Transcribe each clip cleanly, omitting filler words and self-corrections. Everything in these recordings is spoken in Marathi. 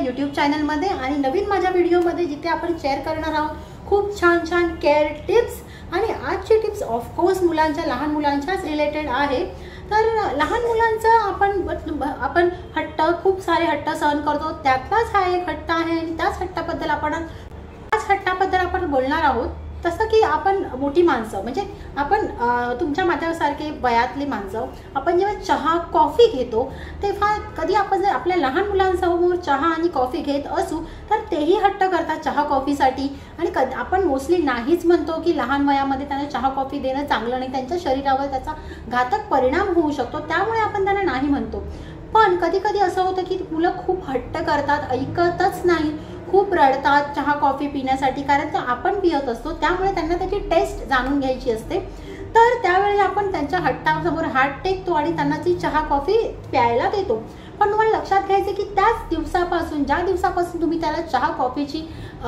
यूट्यूब चॅनलमध्ये आणि नवीन माझ्या व्हिडिओमध्ये जिथे आपण शेअर करणार आहोत खूप छान छान केअर टिप्स। आणि आजची टिप्स ऑफकोर्स मुलांच्या लहान मुलांच्याच रिलेटेड आहे। तर लहान मुलांचं आपण हट्ट खूप सारे हट्ट सहन करतो, त्यातलाच हा एक हट्ट आहे आणि त्याच हट्टाबद्दल आपण बोलणार आहोत। तसं की आपण मोठी माणसं म्हणजे आपण तुमच्या माझ्यासारखे वयातली माणसं आपण जेव्हा चहा कॉफी घेतो तेव्हा कधी आपण जर आपल्या लहान मुलांसमोर चहा आणि कॉफी घेत असू तर तेही हट्ट करतात चहा कॉफीसाठी। आणि आपण मोस्टली नाहीच म्हणतो की लहान वयामध्ये त्यांना चहा कॉफी देणं चांगलं नाही, त्यांच्या शरीरावर त्याचा घातक परिणाम होऊ शकतो, त्यामुळे आपण त्यांना नाही म्हणतो। पण कधी कधी असं होतं की मुलं खूप हट्ट करतात, ऐकतच नाही, खूप रडतात चहा कॉफी पिण्यासाठी, कारण ते आपण पियत असतो त्यामुळे त्यांना त्याची टेस्ट जाणून घ्यायची असते। तर त्यावेळी आपण त्यांच्या हट्टासमोर हात टेकतो आणि त्यांना ती चहा कॉफी प्यायला देतो। पण तुम्हाला लक्षात घ्यायचं की त्याच दिवसापासून ज्या दिवसापासून तुम्ही त्याला चहा कॉफीची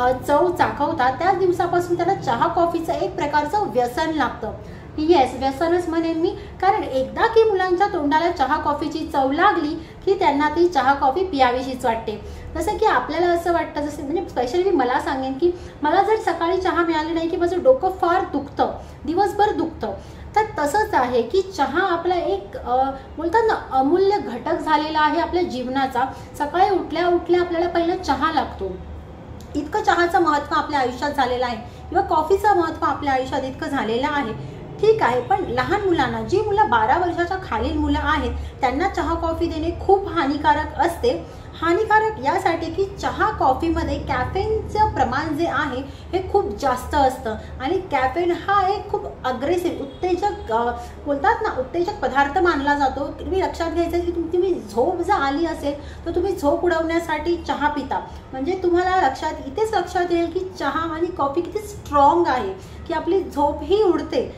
चव चाखवता त्याच दिवसापासून त्याला चहा कॉफीचं एक प्रकारचं व्यसन लागतं। येस, व्यसनच म्हणेन मी, कारण एकदा की मुलांच्या तोंडाला चहा कॉफीची चव लागली की त्यांना ती चहा कॉफी पियावीशीच वाटते। जसं की आपल्याला असं वाटतं, जसं म्हणजे स्पेशली मी मला सांगेन की मला जर सकाळी चहा मिळाली नाही की माझं डोकं फार दुखतं, दिवसभर दुखतं। तर तसंच आहे की चहा आपला एक बोलतात ना अमूल्य घटक झालेला आहे आपल्या जीवनाचा। सकाळी उठल्या उठल्या आपल्याला पहिला चहा लागतो, इतकं चहाचं महत्त्व आपल्या आयुष्यात झालेलं आहे किंवा कॉफीचं महत्त्व आपल्या आयुष्यात इतकं झालेलं आहे। ठीक आहे, पण लहान मुलांना, जी मुलं 12 वर्षाच्या खालील मुलं आहेत त्यांना चहा कॉफी देणे खूप हानिकारक असते। हानिकारक यासाठी की चहा कॉफीमध्ये कॅफेनचं प्रमाण जे आहे हे खूप जास्त असतं आणि कॅफेन हा एक खूप अग्रेसिव्ह उत्तेजक बोलतात ना उत्तेजक पदार्थ मानला जातो। तुम्ही लक्षात घ्यायचं की तुम्ही झोप जर आली असेल तर तुम्ही झोप उडवण्यासाठी चहा पिता, म्हणजे तुम्हाला इथेच लक्षात येईल की चहा आणि कॉफी किती स्ट्रॉंग आहे की आपली झोप ही उडते।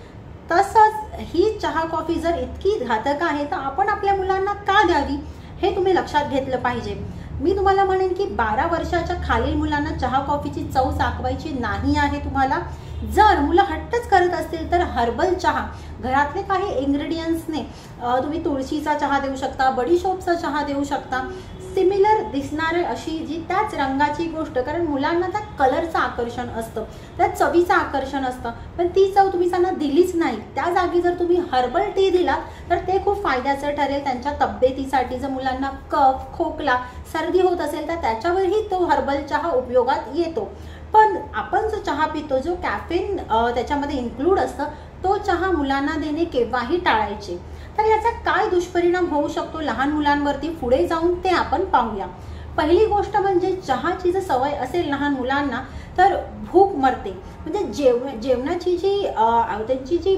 तसंच ही चहा कॉफी जर इतकी घातक आहे तर आपण आपल्या मुलांना का द्यावी हे तुम्ही लक्षात घेतलं पाहिजे। मी तुम्हाला म्हणेन की 12 वर्षाच्या खालील मुलांना चहा कॉफीची चव चाखवायची नाही आहे तुम्हाला। जर मुलं हट्टच करत असतील तर हर्बल चहा घरातले काही इन्ग्रेडियंट्सने तुम्ही तुळशीचा चहा देऊ शकता, बडीशोपचा चहा देऊ शकता, सिमिलर दिसणारे अशी जी त्याच रंगाची गोष्ट, कारण मुलांना त्या कलरचं आकर्षण असतं, त्या चवीचं आकर्षण असतं, पण ती चव तुम्ही त्यांना दिलीच नाही। त्या जागी जर तुम्ही हर्बल टी दिलात तर ते खूप फायद्याचं ठरेल त्यांच्या तब्येतीसाठी। जर मुलांना कफ, खोकला, सर्दी होत असेल तर त्याच्यावरही तो हर्बल चहा उपयोगात येतो। पण आपण जो चहा पितो जो कॅफेन त्याच्यामध्ये इन्क्लूड असतं तो चहा मुलांना देणे केव्हाही टाळायचे। तर याचा काय दुष्परिणाम होऊ शकतो लहान मुलांवरती पुढे जाऊन ते आपण पाहूया। पहिली गोष्ट म्हणजे चहाची जर सवय असेल लहान मुलांना तर भूक मरते, म्हणजे जेवणाची जी त्यांची जी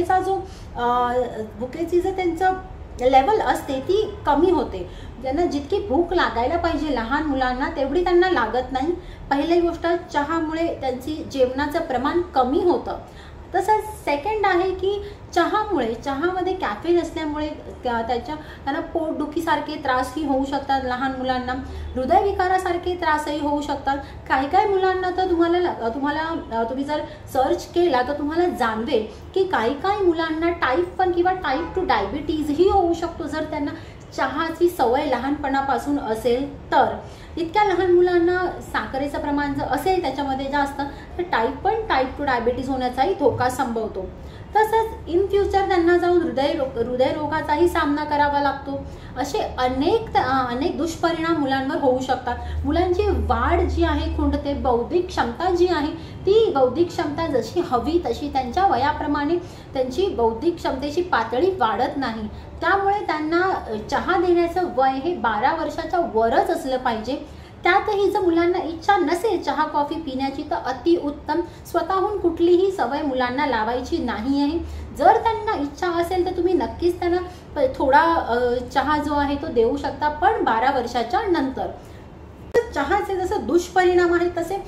भुकेची जर त्यांचं लेवल असते ती कमी होते। ज्यांना जितकी भूक लागायला पाहिजे लहान मुलांना तेवढी त्यांना लागत नाही। पहिली गोष्ट चहामुळे त्यांची जेवणाचं प्रमाण कमी होतं। तसंच सेकंड आहे की चहामध्ये कॅफेन असल्यामुळे त्यांना पोटदुखीसारखे त्रासही होऊ शकतात, लहान मुलांना हृदयविकारासारखे त्रासही होऊ शकतात। काही मुलांना तर तुम्ही जर सर्च केला तर तुम्हाला जाणवेल की काही मुलांना टाईप 1 किंवा टाईप 2 डायबिटीजही होऊ शकतो जर त्यांना चहाची सवय लहानपणापासून असेल तर। इतक्या लहान मुलांना साखरेचं प्रमाण जर असेल त्याच्यामध्ये जास्त तर टाईप 1 टाईप 2 डायबिटीज होण्याचाही धोका संभवतो। तसंच इन फ्युचर त्यांना जाऊन हृदयरोगाचाही सामना करावा लागतो। असे अनेक दुष्परिणाम मुलांवर होऊ शकतात। मुलांची वाढ जी आहे खुंटते, बौद्धिक क्षमता जी आहे ती बौद्धिक क्षमता जशी हवी तशी त्यांच्या वयाप्रमाणे त्यांची बौद्धिक क्षमतेची पातळी वाढत नाही। त्यामुळे त्यांना चहा देण्याचं वय हे 12 वर्षाच्या वरच असलं पाहिजे। त्यातही जर मुलांना इच्छा नसेल चहा कॉफी पिण्याची तर अतिउत्तम, स्वतःहून कुठलीही सवय मुलांना लावायची नाही आहे। जर त्यांना इच्छा असेल तर तुम्ही नक्कीच त्यांना थोडा चहा जो आहे तो देऊ शकता, पण 12 वर्षाच्या नंतर। चहाचे जसं दुष्परिणाम आहेत तसे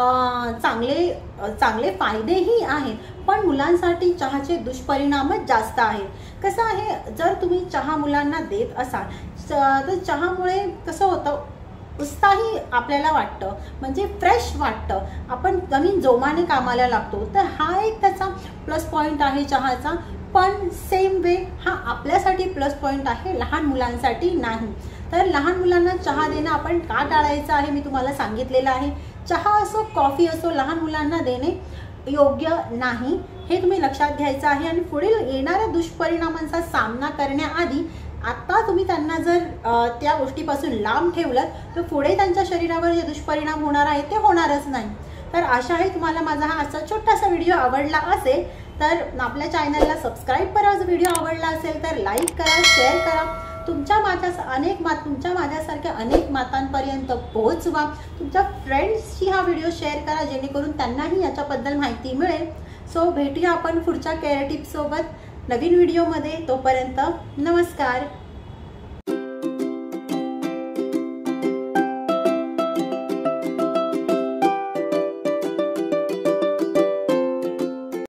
चांगले फायदेही आहेत, पण मुलांसाठी चहाचे दुष्परिणामच जास्त आहेत। कसं आहे, जर तुम्ही चहा मुलांना देत असाल तर चहामुळे कसं होतं, उत्साही आपल्याला वाटतं, म्हणजे फ्रेश वाटतं, आपण नवीन जोमाने कामाला लागतो। तर हा एक त्याचा प्लस पॉईंट आहे चहाचा। पण सेम वे हा आपल्यासाठी प्लस पॉईंट आहे, लहान मुलांसाठी नाही। तर लहान मुलांना चहा देणं आपण का टाळायचं आहे मी तुम्हाला सांगितलेलं आहे। चहा असो कॉफी असो लहान मुलांना देणे योग्य नाही हे तुम्ही लक्षात घ्यायचं आहे। आणि पुढील येणाऱ्या दुष्परिणामांचा सामना करण्याआधी आता तुम्ही त्यांना जर त्या गोष्टीपासून लांब ठेवलं तर पुढे त्यांच्या शरीरावर जे दुष्परिणाम होणार आहे ते होणारच नाही। तर आशा आहे तुम्हाला माझा हा असा छोटासा व्हिडिओ आवडला असेल तर आपल्या चॅनलला सबस्क्राईब करा। जर व्हिडिओ आवडला असेल तर लाईक करा, शेअर करा, तुमच्या माझ्यासारख्या अनेक मातांपर्यंत पोहोचवा। तुमच्या फ्रेंड्सशी हा व्हिडिओ शेअर करा जेणेकरून त्यांनाही याच्याबद्दल माहिती मिळेल। सो भेटूया आपण पुढच्या केअर टिप्स सोबत नवीन व्हिडिओमध्ये। तोपर्यंत नमस्कार।